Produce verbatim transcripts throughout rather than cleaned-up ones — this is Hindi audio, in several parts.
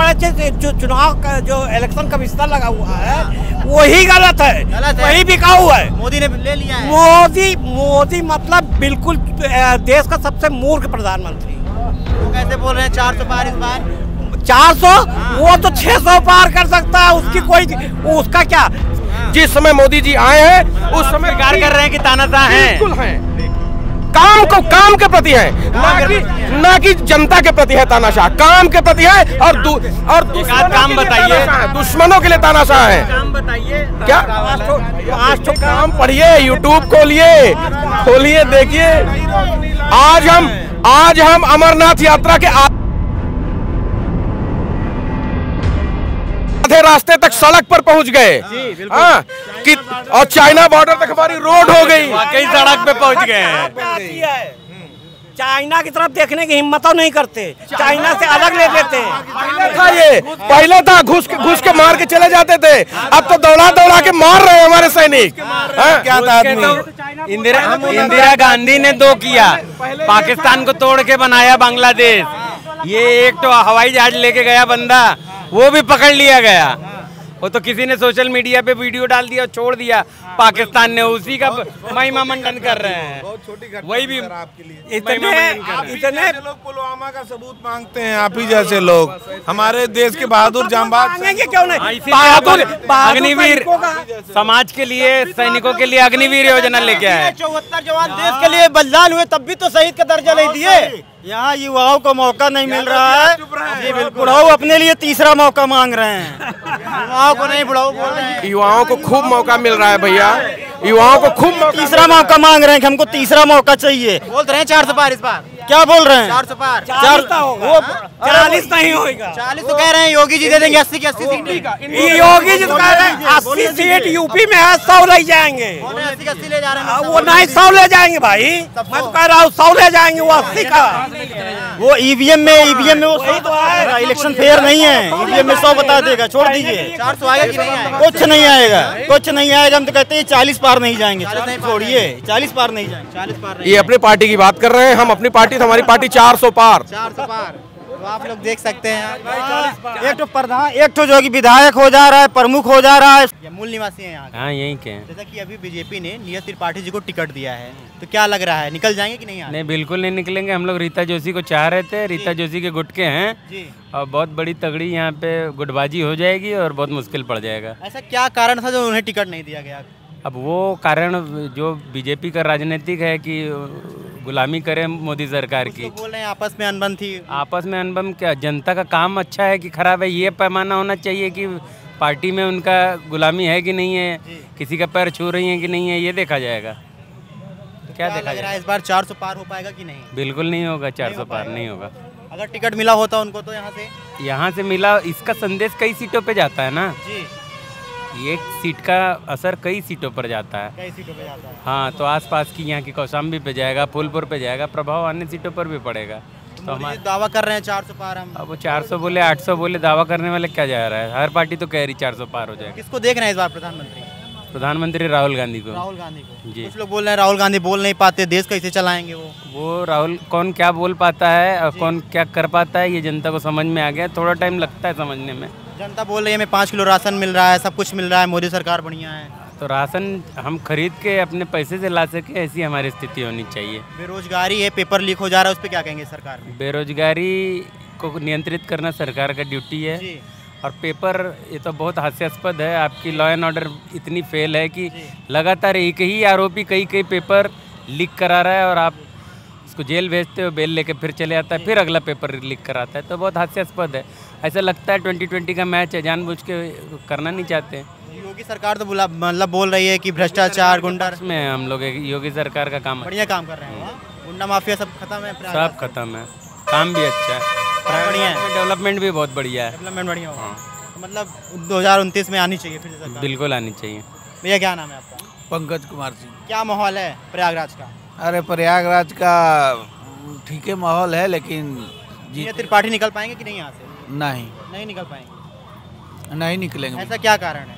जो चुनाव का जो इलेक्शन कमिश्नर लगा हुआ है वही गलत है, वही बिकाऊ है। मोदी ने ले लिया है। मोदी मोदी मतलब बिल्कुल देश का सबसे मूर्ख प्रधानमंत्री। वो कैसे बोल रहे हैं चार सौ पार इस बार? चार सौ वो तो छह सौ पार कर सकता है, उसकी कोई उसका क्या। जिस समय मोदी जी आए हैं उस समय स्वीकार कर रहे हैं कि तानाशाह हैं। बिल्कुल हैं, काम को काम के प्रति है, ना कि ना कि जनता के प्रति है तानाशाह, काम के प्रति है। और दु, और दुश्मनों काम बताइए, दुश्मनों के लिए तानाशाह है। काम बताइए क्या आज तो काम पढ़िए, यूट्यूब खोलिए खोलिए देखिए। आज हम आज हम अमरनाथ यात्रा के आधे रास्ते तक सड़क पर पहुंच गए। हाँ, कि और चाइना बॉर्डर तक हमारी रोड हो गई, वाकई सड़क पे पहुंच गए हैं। चाइना की तरफ देखने की हिम्मत नहीं करते, चाइना से अलग ले लेते हैं। पहले था ये पहले था घुस के घुस के मार के चले जाते थे, अब तो दौड़ा दौड़ा के मार रहे हैं हमारे सैनिक। क्या था आदमी? इंदिरा इंदिरा गांधी ने दो किया, पाकिस्तान को तोड़ के बनाया बांग्लादेश। ये एक तो हवाई जहाज लेके गया बंदा, वो भी पकड़ लिया गया। वो तो किसी ने सोशल मीडिया पे वीडियो डाल दिया, छोड़ दिया, पाकिस्तान ने उसी का महिमा मंडन कर रहे हैं। वही भी इतने इतने लोग पुलवामा का सबूत मांगते हैं, आप ही जैसे लोग हमारे देश के बहादुर जांबाज क्यों नहीं? बहादुर अग्निवीर समाज के लिए, सैनिकों के लिए अग्निवीर योजना लेके आए। चौहत्तर जवान देश के लिए बलिदान हुए, तब भी तो शहीद का दर्जा नहीं दिए। यहाँ युवाओं को मौका नहीं मिल रहा है। जी बिल्कुल, बुढ़ाऊ अपने लिए तीसरा मौका मांग रहे हैं। युवाओं को नहीं, बुढ़ाऊ बोल रहे हैं। युवाओं को खूब मौका मिल रहा है भैया, युवाओं को खूब तीसरा मौका मांग रहे हैं कि हमको तीसरा मौका चाहिए। बोल रहे हैं चार सौ पार इस बार। क्या बोल रहे हैं? चार सौ पार चार होगा, चालीस नहीं होगा। चालीस तो कह रहे हैं, योगी जी दे देंगे अस्सी की अस्सी सीट। योगी जी कह रहे हैं अस्सी सीट यूपी में है, सौ ले जाएंगे। अस्सी की अस्सी ले जा रहे हैं। वो नहीं सौ ले जाएंगे भाई, मैं तो कह रहा हूँ सौ ले जाएंगे, वो अस्सी का। वो ईवीएम में ईवीएम में वो सही तो है, इलेक्शन फेयर नहीं है। ईवीएम में सौ बता देगा, छोड़ दीजिए। चार सौ आएगा कि नहीं आएगा? कुछ नहीं आएगा, कुछ नहीं आएगा। हम तो कहते हैं चालीस पार नहीं जाएंगे, छोड़िए चालीस पार नहीं जाएंगे। चालीस पार ये अपनी पार्टी की बात कर रहे हैं, हम अपनी पार्टी, हमारी पार्टी चार सौ पार। चार सौ पार तो आप लोग देख सकते हैं। एक तो प्रधान, एक तो जो कि विधायक हो जा रहा है, प्रमुख हो जा रहा है। ये मूल निवासी हैं यहाँ। हाँ यहीं के हैं। जैसा कि अभी बीजेपी ने नियत त्रिपाठी जी को टिकट दिया है, तो क्या लग रहा है निकल जाएंगे कि नहीं? नहीं बिल्कुल नहीं निकलेंगे। हम लोग रीता जोशी को चाह रहे थे, रीता जोशी के गुट के हैं जी। और बहुत बड़ी तगड़ी यहाँ पे गुटबाजी हो जाएगी और बहुत मुश्किल पड़ जाएगा। ऐसा क्या कारण था जो उन्हें टिकट नहीं दिया गया? अब वो कारण जो बीजेपी का राजनीतिक है कि गुलामी करे मोदी सरकार की। बोल रहे हैं आपस में अनबन थी। आपस में अनबन क्या, जनता का काम अच्छा है कि खराब है, ये पैमाना होना चाहिए कि पार्टी में उनका गुलामी है कि नहीं है, किसी का पैर छू रही है कि नहीं है, ये देखा जाएगा। क्या, क्या देखा जाएगा इस बार चार सौ पार हो पाएगा कि नहीं? बिल्कुल नहीं होगा, चार सौ पार नहीं होगा। अगर टिकट मिला होता उनको तो यहाँ से यहाँ से मिला, इसका संदेश कई सीटों पे जाता है ना जी। ये सीट का असर कई सीटों पर जाता है। कई सीटों पे जाता है। हाँ, तो आसपास की यहाँ की कौशाम्बी पे जाएगा, फूलपुर पे जाएगा, प्रभाव अन्य सीटों पर भी पड़ेगा। तो हमारे दावा कर रहे हैं चार सौ पार हम। अब वो चार सौ बोले, आठ सौ बोले, दावा करने वाले क्या जा रहा है? हर पार्टी तो कह रही चार सौ पार हो जाएगा। किसको देख रहे हैं इस बार प्रधानमंत्री? प्रधानमंत्री राहुल गांधी को। राहुल गांधी को जी। कुछ लोग बोल रहे हैं राहुल गांधी बोल नहीं पाते, देश कैसे चलाएंगे वो? वो राहुल कौन क्या बोल पाता है और कौन क्या कर पाता है, ये जनता को समझ में आ गया। थोड़ा टाइम लगता है समझने में। जनता बोल रही है हमें पाँच किलो राशन मिल रहा है, सब कुछ मिल रहा है, मोदी सरकार बढ़िया है। तो राशन हम खरीद के अपने पैसे से ला सके, ऐसी हमारी स्थिति होनी चाहिए। बेरोजगारी है, पेपर लीक हो जा रहा है, उस पर क्या कहेंगे सरकार? बेरोजगारी को नियंत्रित करना सरकार का ड्यूटी है। और पेपर, ये तो बहुत हास्यास्पद है, आपकी लॉ एंड ऑर्डर इतनी फेल है कि लगातार एक ही आरोपी कई कई पेपर लीक करा रहा है और आप उसको जेल भेजते हो, बेल लेके फिर चले आता है, फिर अगला पेपर लीक कराता है। तो बहुत हास्यास्पद है। ऐसा लगता है ट्वेंटी ट्वेंटी का मैच है, जानबूझ के करना नहीं चाहते। योगी सरकार तो बोला, मतलब बोल रही है कि भ्रष्टाचार, गुंडा में हम लोग योगी सरकार का काम बढ़िया काम कर रहे हैं। गुंडा माफिया सब खत्म है, सब खत्म है, काम भी अच्छा है, बढ़िया है, डेवलपमेंट भी बहुत बढ़िया है। डेवलपमेंट बढ़िया होगा। तो मतलब दो हज़ार उनतीस में आनी चाहिए फिर से सरकार? बिल्कुल आनी चाहिए। भैया क्या नाम है आपका? पंकज कुमार सिंह। क्या माहौल है प्रयागराज का? अरे प्रयागराज का ठीक है माहौल है, लेकिन नियत त्रिपाठी निकल पाएंगे कि नहीं यहाँ से? नहीं नहीं निकल पाएंगे। नहीं निकलेंगे। ऐसा क्या कारण है?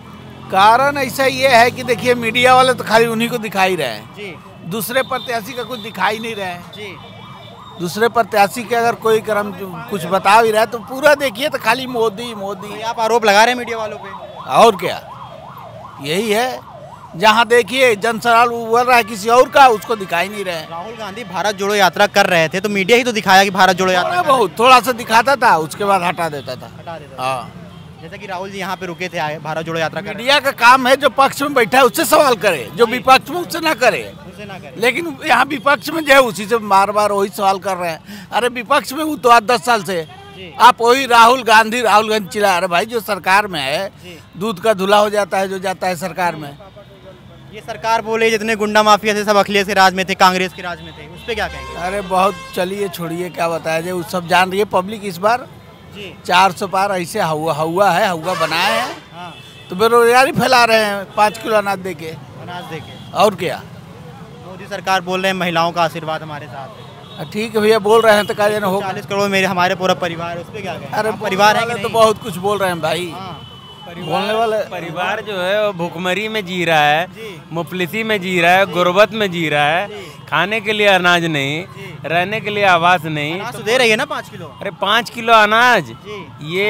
कारण ऐसा ये है कि देखिए मीडिया वाले तो खाली उन्हीं को दिखाई रहे हैं जी, दूसरे प्रत्याशी का कुछ दिखाई नहीं रहे हैं जी। दूसरे प्रत्याशी के अगर कोई कर्म कुछ बता भी रहा है तो पूरा देखिए तो खाली मोदी मोदी। आप आरोप लगा रहे हैं मीडिया वालों पे। और क्या, यही है, जहाँ देखिए जन सवाल उबल रहा है किसी और का, उसको दिखाई नहीं रहे। राहुल गांधी भारत जोड़ो यात्रा कर रहे थे तो मीडिया ही तो दिखाया कि भारत जोड़ो यात्रा बहुत थोड़ा सा दिखाता था, उसके बाद हटा देता था। हटा देता हाँ, जैसे कि राहुल जी यहाँ पे रुके थे, आए भारत जोड़ो यात्रा कर मीडिया का काम है जो पक्ष में बैठा है उससे सवाल करे, जो विपक्ष में उससे ना करे। ना करे। लेकिन यहाँ विपक्ष में जो है उसी से बार बार वही सवाल कर रहे हैं। अरे विपक्ष में वो तो आज दस साल से आप वही राहुल गांधी राहुल गांधी चिल्ला रहे। भाई जो सरकार में है दूध का धुला हो जाता है जो जाता है सरकार में। ये सरकार बोले जितने गुंडा माफिया थे सब अखिलेश के राज में थे, कांग्रेस के राज में थे, उस पर क्या कहेंगे? अरे बहुत, चलिए छोड़िए क्या बताया जाए, वो सब जान रही है पब्लिक। इस बार चार सौ पार ऐसे हुआ हुआ है, हुआ बनाए हैं। हाँ। तो बेरोजगारी फैला रहे हैं पाँच किलो अनाज दे के अनाज दे के और क्या। मोदी सरकार बोल रहे हैं महिलाओं का आशीर्वाद हमारे साथ है। ठीक है भैया, बोल रहे हैं तो क्या जाना हो। चालीस करोड़ मेरे हमारे पूरा परिवार, उस पर क्या कहेंगे? अरे परिवार है तो बहुत कुछ बोल रहे हैं भाई। बोलने वाले परिवार जो है वो भुखमरी में जी रहा है, मुफलिसी में जी रहा है, गुर्बत में जी रहा है। खाने के लिए अनाज नहीं, रहने के लिए आवास नहीं। तो दे रही है ना पाँच किलो। अरे पाँच किलो अनाज, ये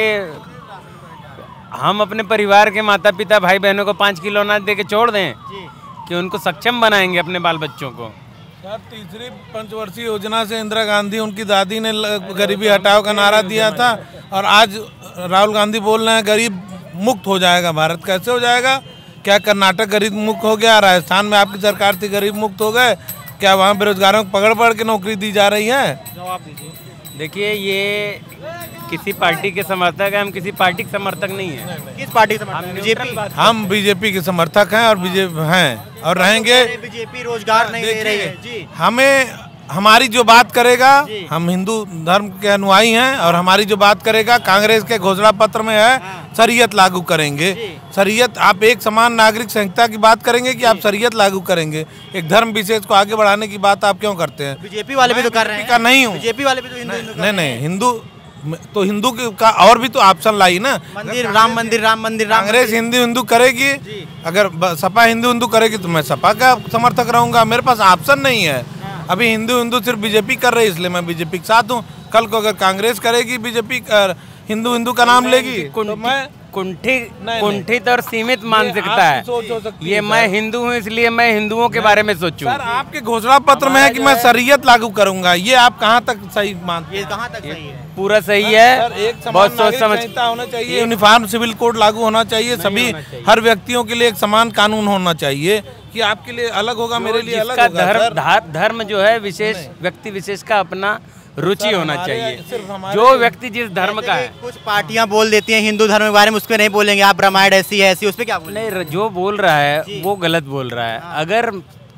हम अपने परिवार के माता पिता भाई बहनों को पाँच किलो अनाज दे के छोड़ दें कि उनको सक्षम बनाएंगे अपने बाल बच्चों को। सर, तीसरी पंचवर्षीय योजना से इंदिरा गांधी उनकी दादी ने गरीबी हटाओ का नारा दिया था और आज राहुल गांधी बोल रहे हैं गरीब मुक्त हो जाएगा भारत। कैसे हो जाएगा? क्या कर्नाटक गरीब मुक्त हो गया? राजस्थान में आपकी सरकार थी, गरीब मुक्त हो गए? क्या वहाँ बेरोजगारों को पकड़ पकड़ के नौकरी दी जा रही है? जवाब दीजिए। देखिए, ये किसी पार्टी के समर्थक है, हम किसी पार्टी के समर्थक नहीं है। किस पार्टी के समर्थक? बीजेपी। हम बीजेपी के समर्थक हैं और बीजेपी हैं और रहेंगे। बीजेपी रोजगार नहीं दे रही है जी। हमें हमारी जो बात करेगा, हम हिंदू धर्म के अनुयायी हैं और हमारी जो बात करेगा कांग्रेस के घोषणा पत्र में है शरीयत लागू करेंगे। शरीयत, आप एक समान नागरिक संहिता की बात करेंगे कि आप शरीयत लागू करेंगे? एक धर्म विशेष को आगे बढ़ाने की बात आप क्यों करते हैं? बीजेपी वाले भी तो कर रहे हैं। का नहीं हूँ, बीजेपी वाले भी तो हिंदू नहीं नहीं हिंदू तो हिंदू का और भी तो ऑप्शन लाई ना। मंदिर, राम मंदिर, राम मंदिर। कांग्रेस हिंदू हिंदू करेगी, अगर सपा हिंदू हिंदू करेगी तो मैं सपा का समर्थक रहूंगा। मेरे पास ऑप्शन नहीं है। अभी हिंदू हिंदू सिर्फ बीजेपी कर रही है इसलिए मैं बीजेपी के साथ हूँ। कल को अगर कांग्रेस करेगी, बीजेपी हिंदू हिंदू का नाम लेगी तो मैं कुंठित कुंठित और सीमित मानसिकता है। ये मैं हिंदू हूँ इसलिए मैं हिंदुओं के बारे में सोचूं। सर, आपके घोषणा पत्र में है कि मैं शरीयत लागू करूंगा, ये आप कहाँ तक सही मानते? ये कहाँ तक सही है? पूरा सही है। बहुत सोच समझ होना चाहिए, यूनिफॉर्म सिविल कोड लागू होना चाहिए, सभी हर व्यक्तियों के लिए एक समान कानून होना चाहिए कि आपके लिए अलग होगा, मेरे लिए अलग होगा। धर्म धर्म जो है विशेष व्यक्ति विशेष का अपना रुचि होना चाहिए, जो व्यक्ति जिस धर्म का है। कुछ पार्टियां बोल देती हैं हिंदू धर्म के बारे में, उस पर नहीं बोलेंगे आप, रामायण ऐसी है ऐसी, उस पर क्या बोलेंगे? नहीं, जो बोल रहा है वो गलत बोल रहा है। अगर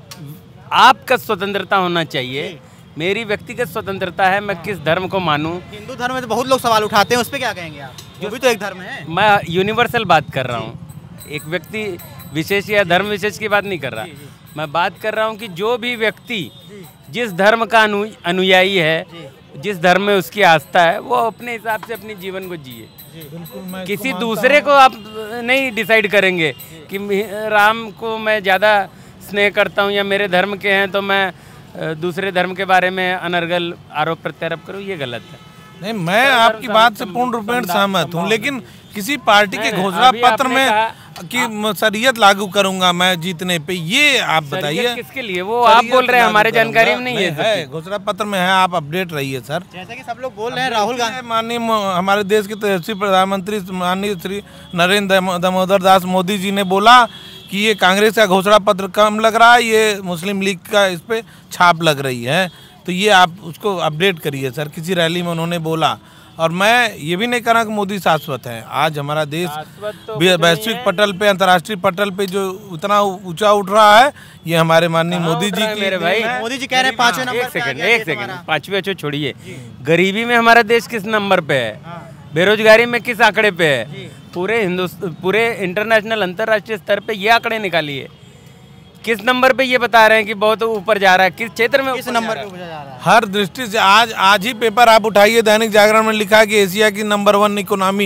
आपका स्वतंत्रता होना चाहिए, मेरी व्यक्तिगत स्वतंत्रता है, मैं किस धर्म को मानूं। हिंदू धर्म में तो बहुत लोग सवाल उठाते हैं, उस पर क्या कहेंगे आप? जो भी तो एक धर्म है। मैं यूनिवर्सल बात कर रहा हूँ, एक व्यक्ति विशेष या धर्म विशेष की बात नहीं कर रहा। मैं बात कर रहा हूँ कि जो भी व्यक्ति जिस धर्म का अनु अनुयायी है, जिस धर्म में उसकी आस्था है, वो अपने हिसाब से अपने जीवन को जिए। किसी दूसरे को आप नहीं डिसाइड करेंगे कि राम को मैं ज़्यादा स्नेह करता हूँ या मेरे धर्म के हैं तो मैं दूसरे धर्म के बारे में अनर्गल आरोप प्रत्यारोप करूँ, ये गलत है। नहीं, मैं आपकी बात से पूर्ण रूपेण सहमत हूँ, लेकिन किसी पार्टी के घोषणा पत्र में कि शरीयत लागू करूंगा मैं जीतने पे, ये आप बताइए किसके लिए? वो आप बोल रहे हैं, हमारे जानकारी में नहीं है, है घोषणा पत्र में है, आप अपडेट रहिए सर। जैसा कि सब लोग बोल रहे हैं, राहुल गांधी माननीय हमारे देश के तेजस्वी प्रधानमंत्री माननीय श्री नरेंद्र दामोदर दास मोदी जी ने बोला कि ये कांग्रेस का घोषणा पत्र कम लग रहा है, ये मुस्लिम लीग का इस पे छाप लग रही है, तो ये आप उसको अपडेट करिए सर। किसी रैली में उन्होंने बोला, और मैं ये भी नहीं कह रहा कि मोदी शाश्वत है। आज हमारा देश तो वैश्विक पटल पे, अंतर्राष्ट्रीय पटल पे जो उतना ऊंचा उठ रहा है, ये हमारे माननीय मोदी जी की। मेरे भाई, मोदी जी कह रहे हैं पांचवें नंबर। एक सेकंड एक सेकंड पांचवें अच्छो छोड़िए, गरीबी में हमारा देश किस नंबर पे है? बेरोजगारी में किस आंकड़े पे है? पूरे हिंदुस्तान, पूरे इंटरनेशनल अंतर्राष्ट्रीय स्तर पे ये आंकड़े निकालिए, किस नंबर पे ये बता रहे हैं कि बहुत ऊपर जा रहा है? किस क्षेत्र में किस नंबर पे जा रहा है? हर दृष्टि से आज आज ही पेपर आप उठाइए, दैनिक जागरण में लिखा है कि एशिया की नंबर वन इकोनॉमी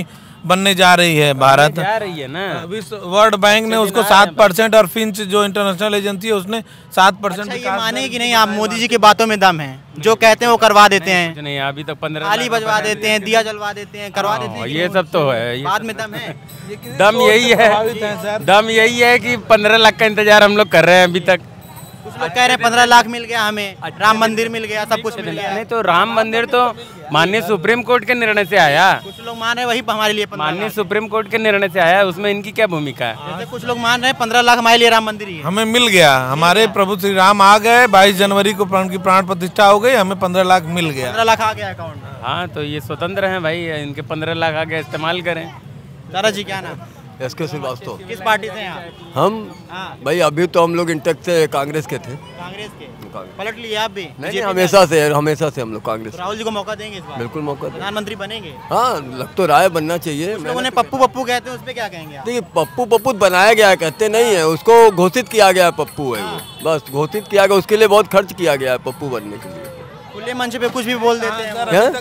बनने जा रही है भारत। जा रही है ना। विश्व वर्ल्ड बैंक ने उसको सात परसेंट और फिंच जो इंटरनेशनल एजेंसी है उसने सात परसेंट। अच्छा, ये माने कि नहीं आप मोदी जी की बातों में दम है, जो कहते हैं वो करवा देते हैं, नहीं अभी तक पंद्रह ताली बजवा देते हैं, दिया जलवा देते हैं, करवा देते हैं, ये सब तो है, ये बाद में दम है। दम यही है, दम यही है कि पंद्रह लाख का इंतजार हम लोग कर रहे हैं अभी तक। कुछ लोग कह रहे हैं पंद्रह लाख मिल गया हमें, राम मंदिर मिल गया, सब कुछ मिल गया। नहीं तो राम मंदिर तो माननीय सुप्रीम कोर्ट के निर्णय से आया, कुछ लोग मान रहे हैं वही हमारे लिए माननीय सुप्रीम कोर्ट के निर्णय से आया, उसमें इनकी क्या भूमिका है? जैसे कुछ लोग मान रहे हैं पंद्रह लाख हमारे लिए राम मंदिर ही है। हमें मिल गया, हमारे प्रभु श्री राम आ गए, बाईस जनवरी को प्राण की प्राण प्रतिष्ठा हो गई, हमें पंद्रह लाख मिल गया। पंद्रह लाख आ गया अकाउंट में। हाँ तो ये स्वतंत्र हैं भाई, इनके पंद्रह लाख आ गया, इस्तेमाल करें। दादा जी क्या नाम? एस के श्रीवास्तव। किस पार्टी से हैं आप? हम हाँ। भाई अभी तो हम लोग इंटेक्ट से कांग्रेस के थे। कांग्रेस के पलट लिए आप भी? नहीं, नहीं हमेशा से हमेशा से हम लोग कांग्रेस। राहुल जी को मौका देंगे इस बार? बिल्कुल मौका देंगे। प्रधानमंत्री बनेंगे? हाँ लग तो रहा है, बनना चाहिए। कुछ लोगों ने पप्पू पप्पू कहते हैं, उस पे क्या कहेंगे आप? देखिए पप्पू पप्पू बनाया गया है, कहते नहीं है, उसको घोषित किया गया है, पप्पू है वो, बस घोषित किया गया, उसके लिए बहुत खर्च किया गया है पप्पू बनने के लिए। खुले मंच पे कुछ भी बोल देते हैं,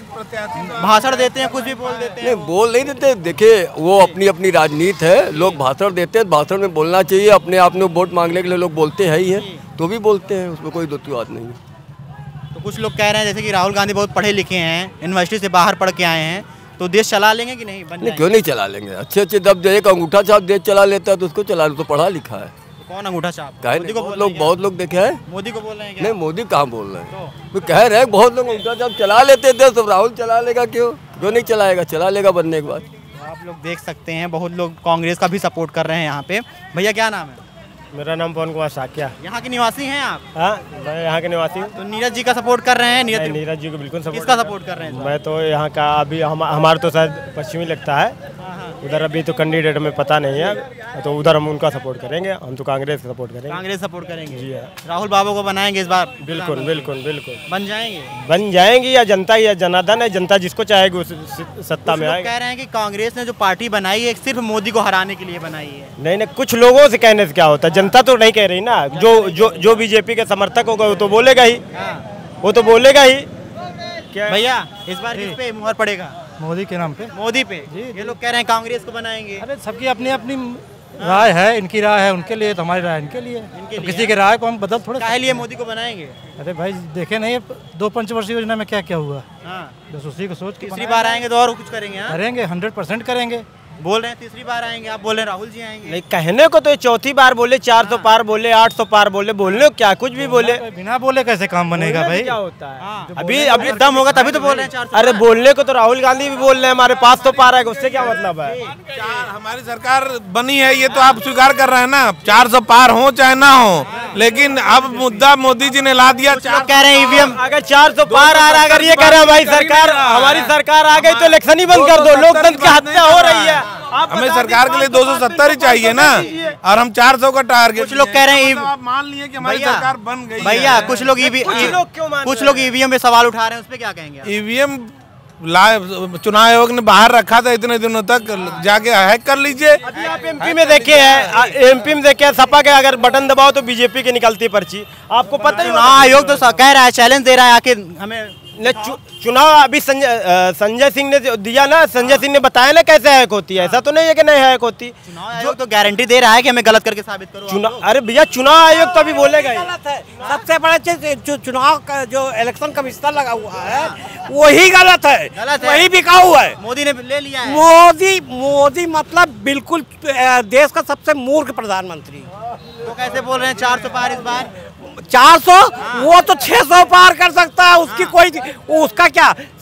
भाषण देते हैं, कुछ भी बोल देते हैं। नहीं बोल नहीं देते, देखिए वो अपनी अपनी राजनीति है, लोग भाषण देते हैं, भाषण में बोलना चाहिए, अपने आप में वोट मांगने के लिए लोग बोलते हैं ही है, तो भी बोलते हैं, उसमें कोई दो बात नहीं है। तो कुछ लोग कह रहे हैं जैसे कि राहुल गांधी बहुत पढ़े लिखे हैं, यूनिवर्सिटी से बाहर पढ़ के आए हैं, तो देश चला लेंगे कि नहीं? नहीं क्यों नहीं चला लेंगे, अच्छे अच्छे जब एक अंगूठा छाप देश चला लेता है तो उसको चला, तो पढ़ा लिखा है। तो कौन अंगूठा छाप? मोदी को लोग बहुत लोग देखे हैं। मोदी को बोल रहे हैं क्या? नहीं मोदी कहाँ बोल रहे हैं, वो कह रहे हैं बहुत लोग अंगूठा छाप चला लेते थे, तो राहुल चला लेगा क्यों? क्यों नहीं चलाएगा, चला लेगा बनने के बाद। आप लोग देख सकते हैं बहुत लोग कांग्रेस का भी सपोर्ट कर रहे हैं यहाँ पे। भैया क्या नाम है? मेरा नाम पवन कुमार साकिया। यहाँ के निवासी हैं आप? हाँ मैं यहाँ के निवासी हूँ। तो नीरज जी का सपोर्ट कर रहे हैं? नीरज नीरज जी को बिल्कुल सपोर्ट। किसका सपोर्ट कर रहे हैं? मैं तो यहाँ का अभी हम हमारा तो शायद पश्चिमी लगता है, उधर अभी तो कैंडिडेट में पता नहीं है, तो उधर हम उनका सपोर्ट करेंगे, हम तो कांग्रेस का सपोर्ट करेंगे। कांग्रेस सपोर्ट करेंगे जी हाँ। राहुल बाबू को बनाएंगे इस बार? बिल्कुल बिल्कुल बिल्कुल बन जाएंगे। बन जाएंगे, या जनता या जनार्दन है, जनता जिसको चाहेगी उस सत्ता में आएगी। कह रहे हैं कि कांग्रेस ने जो पार्टी बनाई है सिर्फ मोदी को हराने के लिए बनाई है। नहीं नहीं, कुछ लोगों से कहने से क्या होता है, जनता तो नहीं कह रही ना, जो जो जो बीजेपी के समर्थक होगा वो तो बोलेगा ही, वो तो बोलेगा ही। भैया इस बार किस पे मुहर पड़ेगा? मोदी के नाम पे। मोदी पे? ये लोग कह रहे हैं कांग्रेस को बनाएंगे। अरे सबकी अपनी अपनी राय है, इनकी राय है उनके लिए, तो हमारी राय इनके लिए, तो किसी की राय को हम बदल थोड़ा। काहे लिए मोदी को बनाएंगे? अरे भाई देखे नहीं दो पंचवर्षीय योजना में क्या क्या हुआ, हाँ। बस उसी को सोच के तीसरी बार आएंगे तो और कुछ करेंगे? हाँ? करेंगे, हंड्रेड परसेंट करेंगे। बोल रहे हैं तीसरी बार आएंगे, आप बोल रहे हैं राहुल जी आएंगे। नहीं कहने को तो चौथी बार बोले, चार सौ पार बोले, आठ सौ पार बोले, बोलने को क्या कुछ भी बोले। बिना बोले कैसे काम बनेगा भाई? क्या होता है हाँ। अभी अभी दम होगा तभी तो बोल रहे हैं चार सौ। अरे बोलने को तो राहुल गांधी भी बोल रहे हैं, हमारे पास तो पार है, उससे क्या मतलब है? हमारी सरकार बनी है ये तो आप स्वीकार कर रहे हैं ना, चार सौ पार हो चाहे ना हो, लेकिन अब मुद्दा मोदी जी ने ला दिया। कह रहे हैं ईवीएम अगर चार सौ पार आ रहा है, अगर ये कह रहे हैं हमारी सरकार हमारी सरकार आ गई तो इलेक्शन ही बंद कर दो, लोकतंत्र की हत्या हो रही है। हमें सरकार के लिए दो सौ सत्तर ही चाहिए ना, और हम चार सौ का टारगेट। कुछ लोग कह रहे हैं आप मान लिए कि हमारी सरकार बन गई। भैया कुछ लोग कुछ लोग ईवीएम में सवाल उठा रहे हैं, उस पर क्या कहेंगे? ईवीएम चुनाव आयोग ने बाहर रखा था इतने दिनों तक, जाके हैक कर लीजिए। अभी आप एमपी में देखे हैं, एमपी में देखे सपा के अगर बटन दबाओ तो बीजेपी की निकलती पर्ची, आपको पता ही। चुनाव आयोग तो कह रहा है, चैलेंज दे रहा है आके हमें। चुनाव अभी संजय संजय सिंह ने दिया ना, संजय सिंह ने बताया ना कैसे हैक होती है, ऐसा तो नहीं है कि नहीं हैक होती। चुनाव आयोग तो गारंटी दे रहा है कि हमें गलत करके साबित करो। चुनाव अरे भैया चुनाव आयोग तो अभी बोलेगा ही। गलत है, सबसे बड़ा चीज चुनाव का जो इलेक्शन कमिश्नर लगा हुआ है वही गलत है, गलत है, वही बिकाऊ है। मोदी ने ले लिया है। मोदी मोदी मतलब बिल्कुल देश का सबसे मूर्ख प्रधानमंत्री। तो कैसे बोल रहे हैं चार सौ पार इस बार? चार सौ वो तो छह सौ पार कर सकता है, उसकी कोई उसका क्या।